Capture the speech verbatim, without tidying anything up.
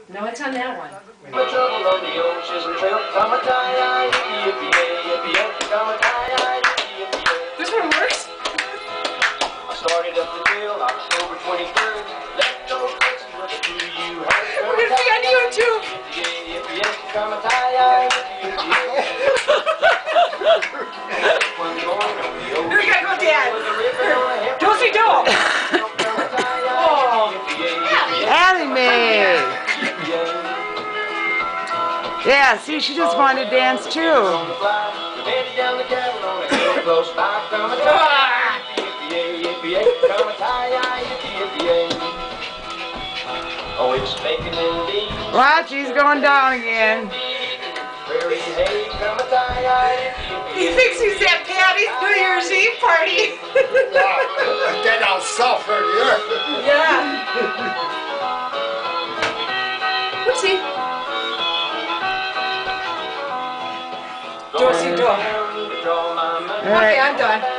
No, it's on that one. This one works? I started up the deal October twenty-third. Left no Texas with a do you We're gonna be on YouTube. Here you go, Dad. Dozy do. Oh. Annie! Yeah, see, she just wanted to dance too. Watch, he's going down again. He thinks he's at Patty's New Year's Eve party. Dead out south right here. Yeah. Whoopsie. Dorsey, do. All Okay, right. I'm done.